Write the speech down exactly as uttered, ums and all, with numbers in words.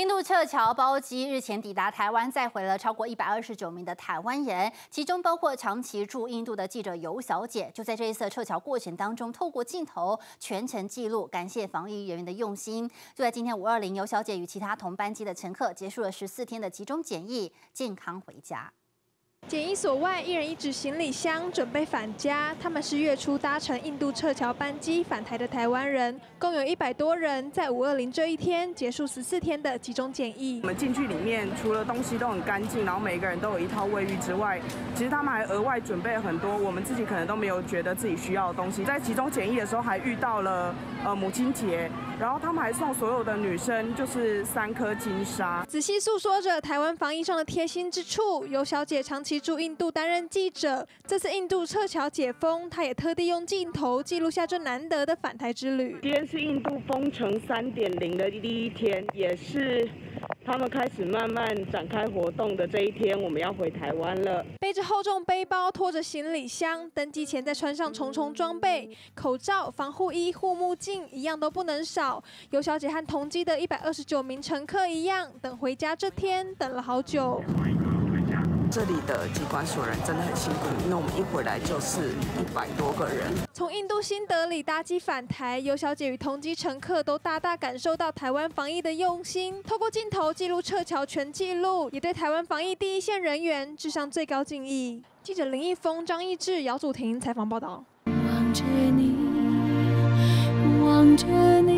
印度撤侨包机日前抵达台湾，载回了超过一百二十九名的台湾人，其中包括长期驻印度的记者尤小姐。就在这一次撤侨过程当中，透过镜头全程记录，感谢防疫人员的用心。就在今天五二零，尤小姐与其他同班机的乘客结束了十四天的集中检疫，健康回家。 检疫所外，一人一纸行李箱，准备返家。他们是月初搭乘印度撤侨班机返台的台湾人，共有一百多人，在五二零这一天结束十四天的集中检疫。 我们进去里面，除了东西都很干净，然后每个人都有一套卫浴之外，其实他们还额外准备了很多我们自己可能都没有觉得自己需要的东西。在集中检疫的时候，还遇到了呃母亲节，然后他们还送所有的女生就是三颗金沙。 仔细诉说着台湾防疫上的贴心之处，尤小姐长期 驻印度担任记者，这次印度撤侨解封，她也特地用镜头记录下这难得的返台之旅。 今天是印度封城三点零的第一天，也是他们开始慢慢展开活动的这一天，我们要回台湾了。 背着厚重背包，拖着行李箱，登机前再穿上重重装备，口罩、防护衣、护目镜，一样都不能少。尤小姐和同机的一百二十九名乘客一样，等回家这天等了好久。 这里的机关所人真的很辛苦，因为我们一回来就是一百多个人。 从印度新德里搭机返台，尤小姐与同机乘客都大大感受到台湾防疫的用心，透过镜头记录撤侨全记录，也对台湾防疫第一线人员致上最高敬意。记者林一峰、张义志、姚祖婷采访报道。望着你，望着你。